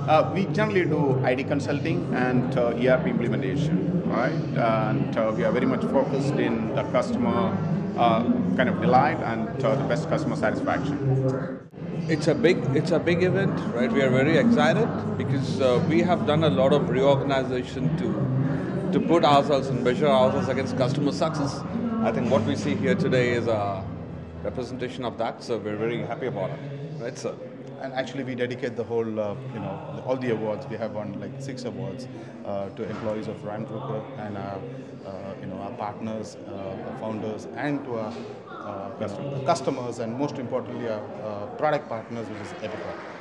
We generally do ID consulting and ERP implementation, right? And we are very much focused in the customer kind of delight and the best customer satisfaction. It's a big event, right? We are very excited because we have done a lot of reorganization to put ourselves and measure ourselves against customer success. I think what we see here today is a representation of that, so we're very happy about it, right, sir? And actually we dedicate the whole all the awards. We have won like 6 awards to employees of Rand Group and our partners, founders, and to our customers, and most importantly our product partners, which is Epicor.